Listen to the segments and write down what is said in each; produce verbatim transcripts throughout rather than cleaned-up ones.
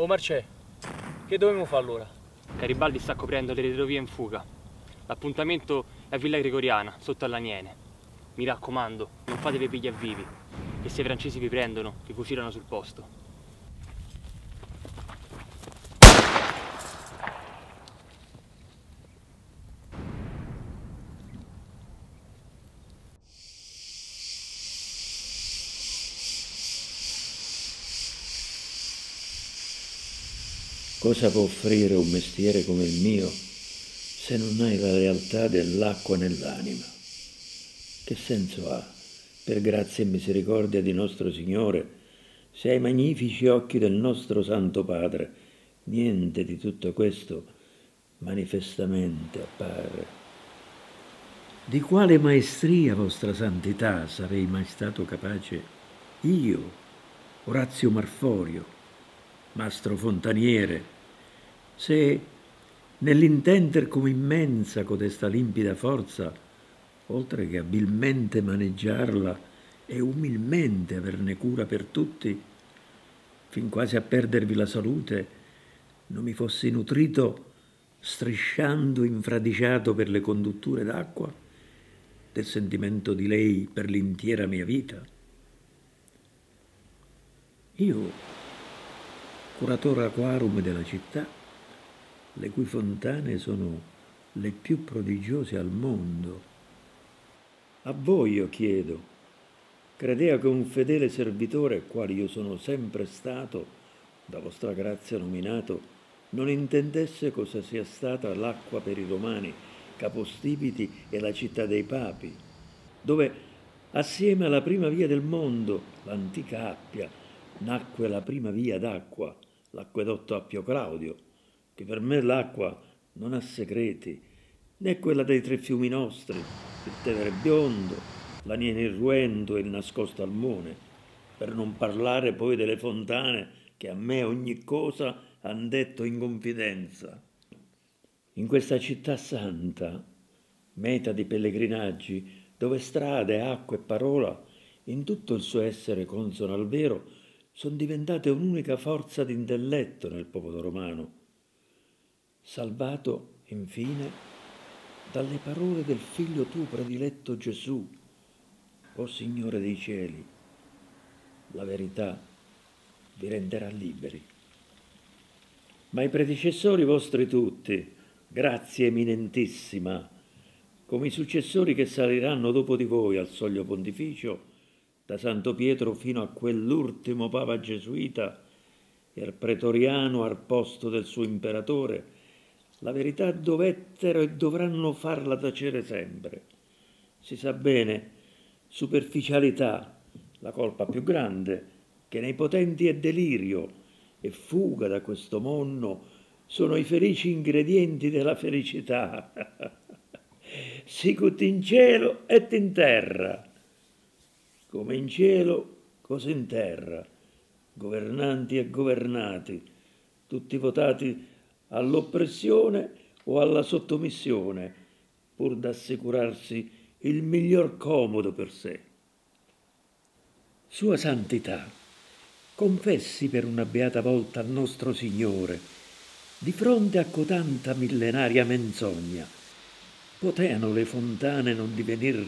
Oh Marcè, che dobbiamo fare allora? Garibaldi sta coprendo le retrovie in fuga. L'appuntamento è a Villa Gregoriana, sotto all'Aniene. Mi raccomando, non fatevi pigliare vivi, che se i francesi vi prendono, vi fucilano sul posto. Cosa può offrire un mestiere come il mio se non hai la realtà dell'acqua nell'anima? Che senso ha, per grazia e misericordia di nostro Signore, se ai magnifici occhi del nostro Santo Padre niente di tutto questo manifestamente appare? Di quale maestria, vostra santità, sarei mai stato capace io, Orazio Marforio, mastro fontaniere, se nell'intender come immensa codesta limpida forza, oltre che abilmente maneggiarla e umilmente averne cura per tutti, fin quasi a perdervi la salute, non mi fossi nutrito strisciando infradiciato per le condutture d'acqua del sentimento di lei per l'intera mia vita. Io, curatore aquarum della città, le cui fontane sono le più prodigiose al mondo, a voi io chiedo, credea che un fedele servitore, quale io sono sempre stato, da vostra grazia nominato, non intendesse cosa sia stata l'acqua per i romani, capostipiti e la città dei papi, dove assieme alla prima via del mondo, l'antica Appia, nacque la prima via d'acqua, l'acquedotto Appio Claudio, che per me l'acqua non ha segreti, né quella dei tre fiumi nostri, il Tevere biondo, l'Aniene irruento e il nascosto Almone, per non parlare poi delle fontane che a me ogni cosa han detto in confidenza. In questa città santa, meta di pellegrinaggi, dove strade, acqua e parola, in tutto il suo essere consono al vero, sono diventate un'unica forza d'intelletto nel popolo romano, salvato, infine, dalle parole del figlio tuo prediletto Gesù, o Signore dei cieli, la verità vi renderà liberi. Ma i predecessori vostri tutti, grazie eminentissima, come i successori che saliranno dopo di voi al soglio pontificio, da Santo Pietro fino a quell'ultimo papa gesuita e al pretoriano al posto del suo imperatore, la verità dovettero e dovranno farla tacere sempre. Si sa bene, superficialità, la colpa più grande, che nei potenti è delirio e fuga da questo mondo, sono i felici ingredienti della felicità. Sicut in cielo et in terra, come in cielo, così in terra, governanti e governati, tutti votati all'oppressione o alla sottomissione, pur d'assicurarsi il miglior comodo per sé. Sua Santità, confessi per una beata volta al nostro Signore, di fronte a cotanta millenaria menzogna, poteano le fontane non divenir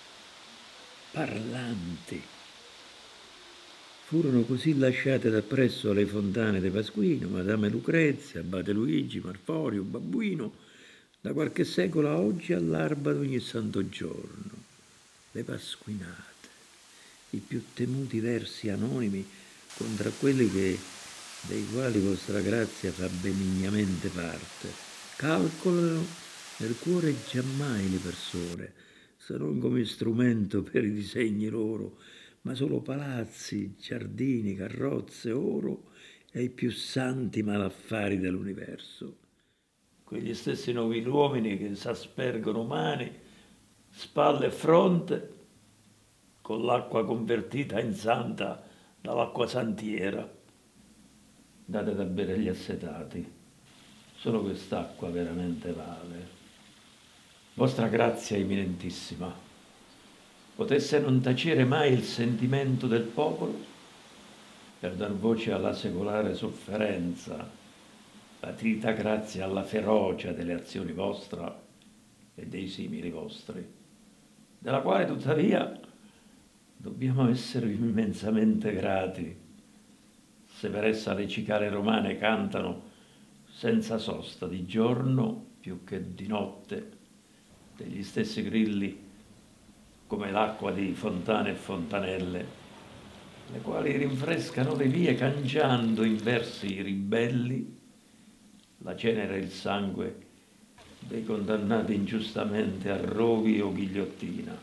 parlanti? Furono così lasciate dappresso le fontane de Pasquino, Madame Lucrezia, Abate Luigi, Marforio, Babbuino, da qualche secolo a oggi all'alba d'ogni santo giorno. Le pasquinate, i più temuti versi anonimi contro quelli che, dei quali vostra grazia fa benignamente parte, calcolano nel cuore giammai le persone, se non come strumento per i disegni loro, ma solo palazzi, giardini, carrozze, oro e i più santi malaffari dell'universo. Quegli stessi nuovi uomini che s'aspergono mani, spalle e fronte, con l'acqua convertita in santa dall'acqua santiera. Date da bere agli assetati, solo quest'acqua veramente vale. Vostra grazia eminentissima, potesse non tacere mai il sentimento del popolo? per dar voce alla secolare sofferenza, patita grazie alla ferocia delle azioni vostra e dei simili vostri, della quale tuttavia dobbiamo esservi immensamente grati, se per essa le cicale romane cantano senza sosta di giorno più che di notte, degli stessi grilli come l'acqua di fontane e fontanelle, le quali rinfrescano le vie cangiando in versi ribelli la cenere e il sangue dei condannati ingiustamente a roghi o ghigliottina.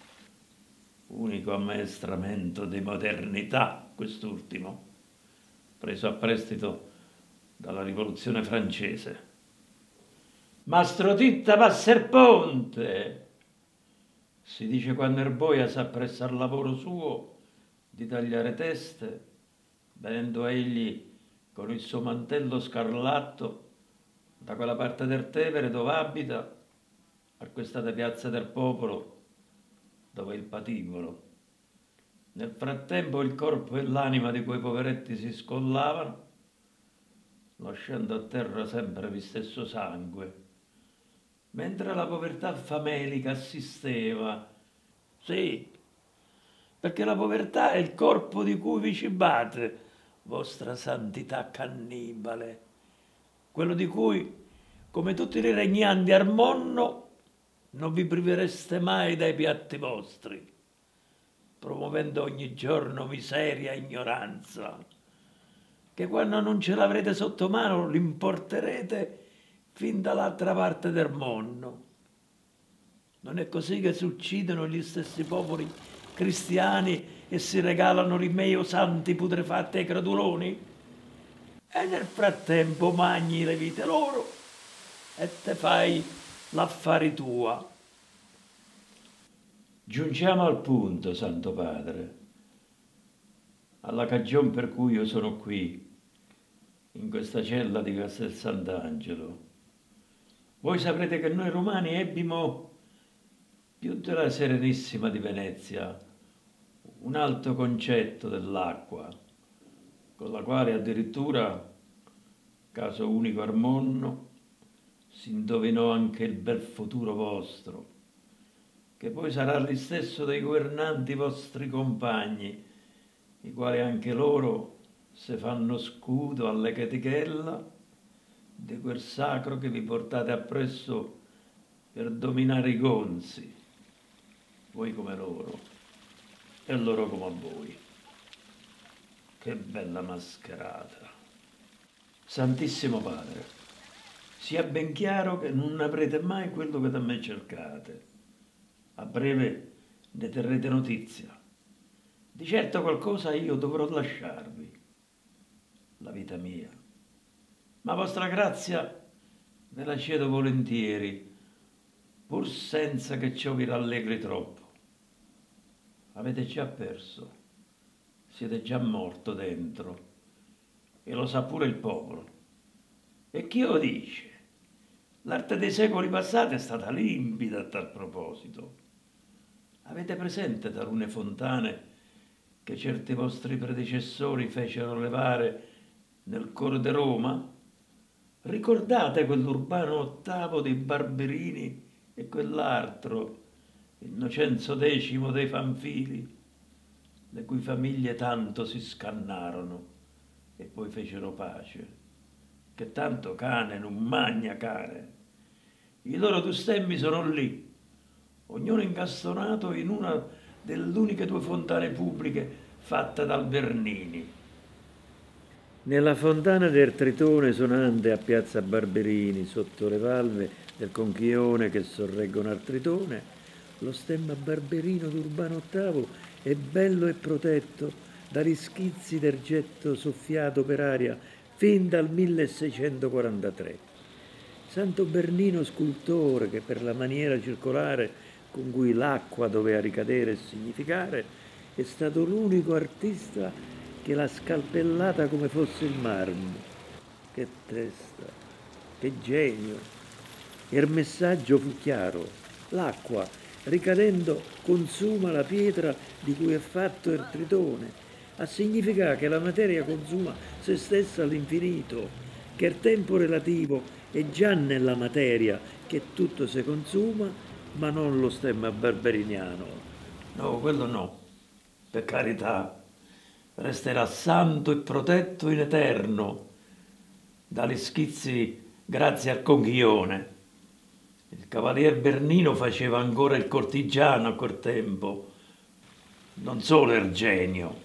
Unico ammaestramento di modernità, quest'ultimo, preso a prestito dalla rivoluzione francese. Mastro Titta Passerponte, si dice quando Erboia s'appressa al lavoro suo di tagliare teste, venendo egli con il suo mantello scarlatto da quella parte del Tevere dove abita, a questa piazza del popolo dove è il patibolo. Nel frattempo il corpo e l'anima di quei poveretti si scollavano, lasciando a terra sempre lo stesso sangue, mentre la povertà famelica assisteva. Sì, perché la povertà è il corpo di cui vi cibate, vostra santità cannibale, quello di cui, come tutti i regnanti al mondo, non vi privereste mai dai piatti vostri, promuovendo ogni giorno miseria e ignoranza, che quando non ce l'avrete sotto mano l'importerete fin dall'altra parte del mondo. Non è così che si uccidono gli stessi popoli cristiani e si regalano rimei santi putrefatti ai creduloni? E nel frattempo magni le vite loro e te fai l'affari tua. Giungiamo al punto, Santo Padre, alla cagion per cui io sono qui, in questa cella di Castel Sant'Angelo. Voi saprete che noi romani ebbimo, più della Serenissima di Venezia, un alto concetto dell'acqua, con la quale addirittura, caso unico al mondo, si indovinò anche il bel futuro vostro, che poi sarà lo stesso dei governanti vostri compagni, i quali anche loro se fanno scudo alle chetichella di quel sacro che vi portate appresso per dominare i gonzi, voi come loro e loro come a voi. Che bella mascherata! Santissimo Padre, sia ben chiaro che non avrete mai quello che da me cercate. A breve ne terrete notizia. Di certo qualcosa io dovrò lasciarvi, la vita mia. Ma vostra grazia ve la cedo volentieri, pur senza che ciò vi rallegri troppo. Avete già perso, siete già morto dentro, e lo sa pure il popolo. E chi lo dice? L'arte dei secoli passati è stata limpida a tal proposito. Avete presente talune fontane che certi vostri predecessori fecero levare nel cuore di Roma? Ricordate quell'Urbano ottavo dei Barberini e quell'altro, Innocenzo decimo dei Panfili, le cui famiglie tanto si scannarono e poi fecero pace, che tanto cane non magna cane. I loro due stemmi sono lì, ognuno incastonato in una delle uniche due fontane pubbliche fatte dal Bernini. Nella fontana del Tritone sonante a piazza Barberini, sotto le palme del conchione che sorreggono al Tritone, lo stemma barberino d'Urbano ottavo è bello e protetto dagli schizzi del getto soffiato per aria fin dal milleseicentoquarantatré. Santo Bernino scultore, che per la maniera circolare con cui l'acqua doveva ricadere e significare, è stato l'unico artista che l'ha scalpellata come fosse il marmo. Che testa, che genio! E il messaggio fu chiaro: l'acqua, ricadendo, consuma la pietra di cui è fatto il Tritone, a significare che la materia consuma se stessa all'infinito, che il tempo relativo è già nella materia, che tutto si consuma, ma non lo stemma barberiniano. No, quello no, per carità, resterà santo e protetto in eterno dagli schizzi grazie al conchiglione. Il cavalier Bernino faceva ancora il cortigiano a quel tempo, non solo Ergenio.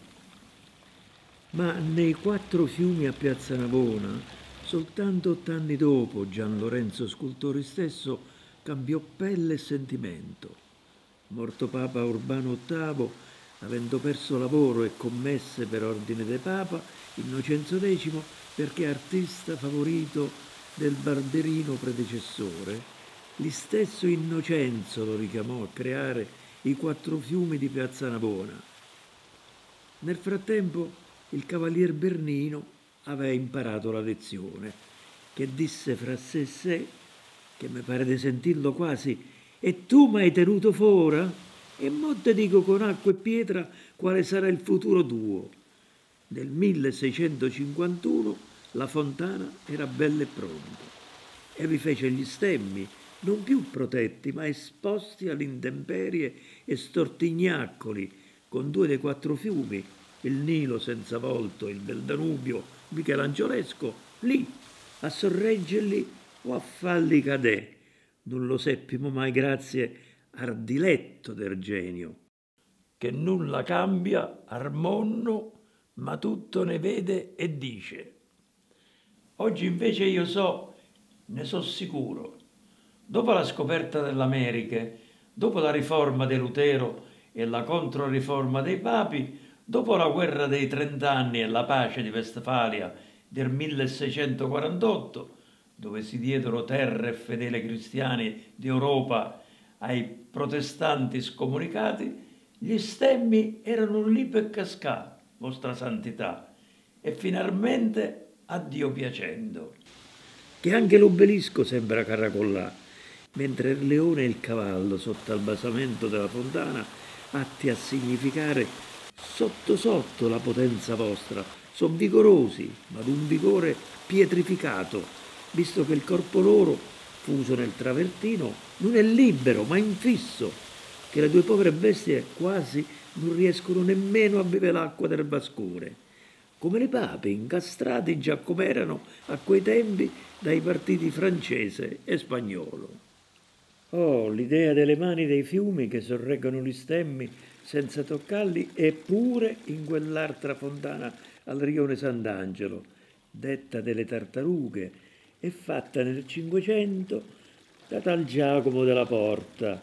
Ma nei quattro fiumi a Piazza Navona, soltanto ott'anni dopo, Gian Lorenzo Scultori stesso cambiò pelle e sentimento. Morto Papa Urbano ottavo, avendo perso lavoro e commesse per ordine de Papa, Innocenzo decimo, perché artista favorito del barberino predecessore, gli stesso Innocenzo lo richiamò a creare i quattro fiumi di Piazza Navona. Nel frattempo il cavalier Bernino aveva imparato la lezione, che disse fra sé e sé, che mi pare di sentirlo quasi: e tu m'hai tenuto fora? E mo te dico con acqua e pietra quale sarà il futuro tuo. Nel milleseicentocinquantuno la fontana era bella e pronta e vi fece gli stemmi, non più protetti ma esposti all'intemperie e stortignacoli, con due dei quattro fiumi, il Nilo senza volto e il bel Danubio michelangiolesco, lì a sorreggerli o a farli cadere. Non lo seppimo mai grazie al diletto d'Ergenio, che nulla cambia al mondo, ma tutto ne vede e dice. Oggi invece io so, ne so sicuro, dopo la scoperta dell'America, dopo la riforma di Lutero e la controriforma dei papi, dopo la guerra dei trent'anni e la pace di Westfalia del milleseicentoquarantotto, dove si diedero terre e fedeli cristiani d'Europa ai protestanti scomunicati, gli stemmi erano lì per cascare, vostra santità, e finalmente a Dio piacendo. Che anche l'obelisco sembra caracollà, mentre il leone e il cavallo sotto al basamento della fontana, atti a significare sotto sotto la potenza vostra, sono vigorosi, ma d'un vigore pietrificato, visto che il corpo loro, fuso nel travertino, non è libero, ma infisso, che le due povere bestie quasi non riescono nemmeno a bere l'acqua del bascone, come le pape incastrati già come erano a quei tempi dai partiti francese e spagnolo. Oh, l'idea delle mani dei fiumi che sorreggono gli stemmi senza toccarli, eppure in quell'altra fontana al rione Sant'Angelo, detta delle Tartarughe, e fatta nel Cinquecento da tal Giacomo della Porta.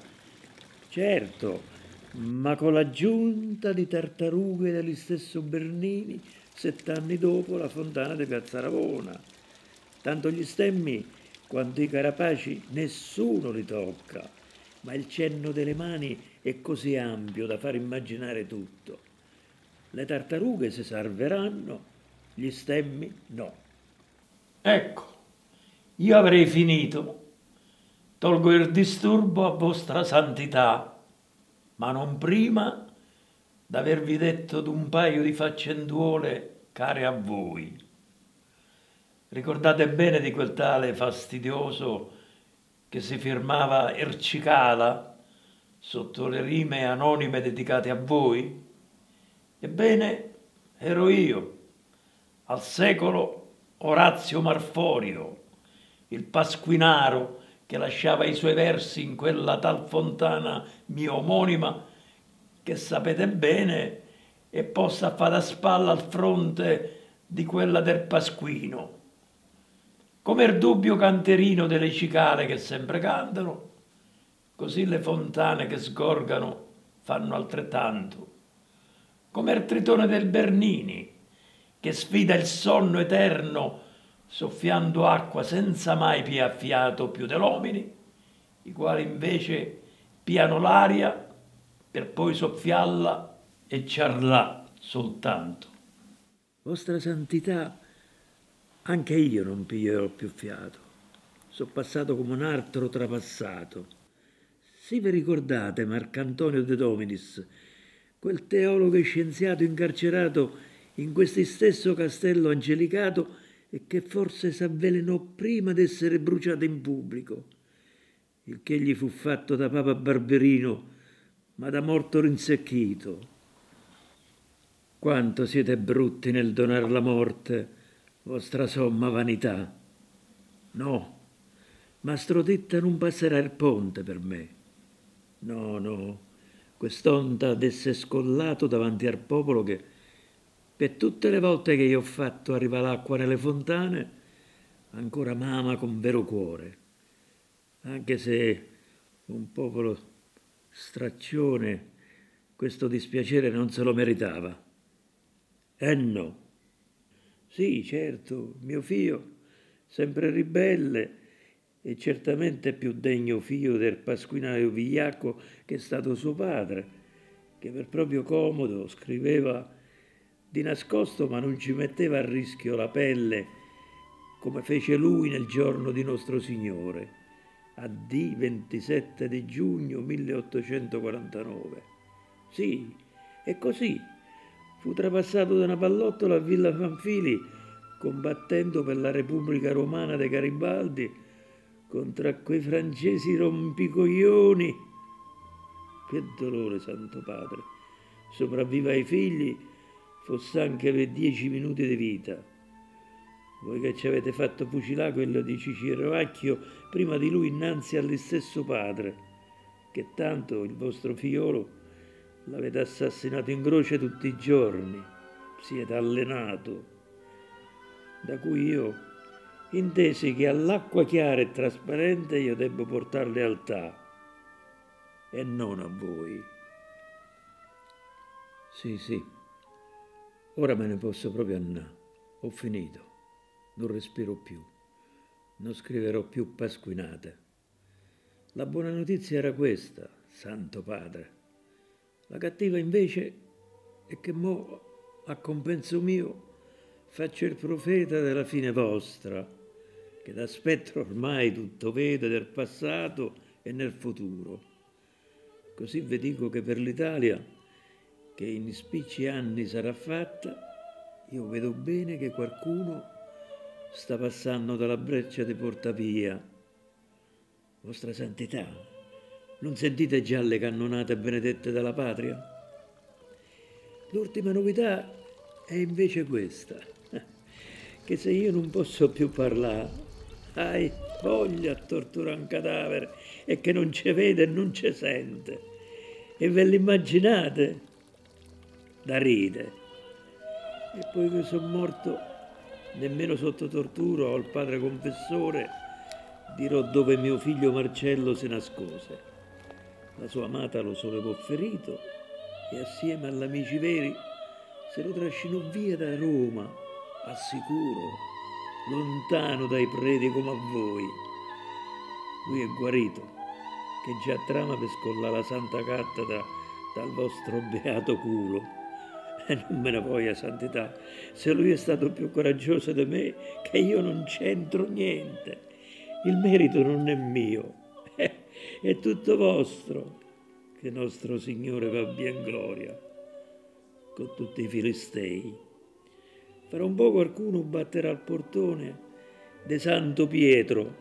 Certo, ma con l'aggiunta di tartarughe degli stesso Bernini sett'anni dopo la fontana di Piazza Navona. Tanto gli stemmi quanto i carapaci nessuno li tocca, ma il cenno delle mani è così ampio da far immaginare tutto. Le tartarughe si salveranno, gli stemmi no. Ecco, io avrei finito. Tolgo il disturbo a vostra santità, ma non prima d'avervi detto d'un paio di faccenduole care a voi. Ricordate bene di quel tale fastidioso che si firmava Ercicala sotto le rime anonime dedicate a voi? Ebbene, ero io, al secolo Orazio Marforio, il pasquinaro che lasciava i suoi versi in quella tal fontana mia omonima, che sapete bene è posta a fare da spalla al fronte di quella del Pasquino. Come il dubbio canterino delle cicale che sempre cantano, così le fontane che sgorgano fanno altrettanto. Come il tritone del Bernini, che sfida il sonno eterno soffiando acqua senza mai piar fiato più dell'uomini, i quali invece piano l'aria per poi soffiarla e ciarlà soltanto. Vostra Santità, anche io non piglierò più fiato. So passato come un altro trapassato. Se vi ricordate Marcantonio De Dominis, quel teologo e scienziato incarcerato in questo stesso castello angelicato e che forse s'avvelenò prima d'essere bruciato in pubblico, il che gli fu fatto da Papa Barberino, ma da morto rinsecchito. Quanto siete brutti nel donar la morte, vostra somma vanità. No, Mastro Titta non passerà il ponte per me. No, no, quest'onta d'esse scollato davanti al popolo che, per tutte le volte che io ho fatto arrivare l'acqua nelle fontane, ancora m'ama con vero cuore, anche se un popolo straccione questo dispiacere non se lo meritava. Eh no. Sì, certo, mio figlio, sempre ribelle e certamente più degno figlio del pasquinaio vigliacco che è stato suo padre, che per proprio comodo scriveva di nascosto ma non ci metteva a rischio la pelle come fece lui nel giorno di nostro Signore, a D ventisette di giugno milleottocentoquarantanove. Sì, è così. Fu trapassato da una pallottola a Villa Pamphili combattendo per la Repubblica Romana dei Garibaldi contro quei francesi rompicoglioni. Che dolore, Santo Padre. Sopravviva ai figli, fosse anche per dieci minuti di vita. Voi che ci avete fatto fucilare quello di Cicirovacchio prima di lui innanzi allo stesso padre, che tanto il vostro figliolo l'avete assassinato in croce tutti i giorni, siete allenato, da cui io intesi che all'acqua chiara e trasparente io debbo portare lealtà, e non a voi. Sì, sì, ora me ne posso proprio andare, ho finito, non respiro più, non scriverò più pasquinate. La buona notizia era questa, Santo Padre. La cattiva invece è che mo, a compenso mio, faccio il profeta della fine vostra, che da spettro ormai tutto vede del passato e nel futuro. Così vi dico che per l'Italia, che in spicci anni sarà fatta, io vedo bene che qualcuno sta passando dalla breccia di Portapia. Vostra Santità, non sentite già le cannonate benedette della patria? L'ultima novità è invece questa, che se io non posso più parlare, hai voglia a torturare un cadavere e che non ci vede e non ci sente. E ve l'immaginate? Da ride. E poi che sono morto, nemmeno sotto tortura o al padre confessore dirò dove mio figlio Marcello si nascose. La sua amata lo sollevò ferito e assieme agli amici veri se lo trascinò via da Roma, al sicuro, lontano dai preti come a voi. Lui è guarito, che già trama per scollare la santa cattedra dal vostro beato culo. E non me ne voglia, Santità, se lui è stato più coraggioso di me, che io non c'entro niente. Il merito non è mio, è tutto vostro, che nostro Signore va via in gloria, con tutti i filistei. Fra un po' qualcuno batterà al portone de Santo Pietro,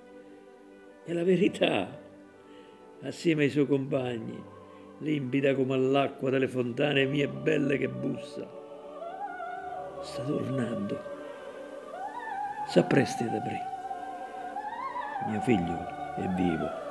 e la verità, assieme ai suoi compagni, limpida come l'acqua delle fontane mie belle che bussa, sta tornando, s'appresti ad aprire. Mio figlio è vivo.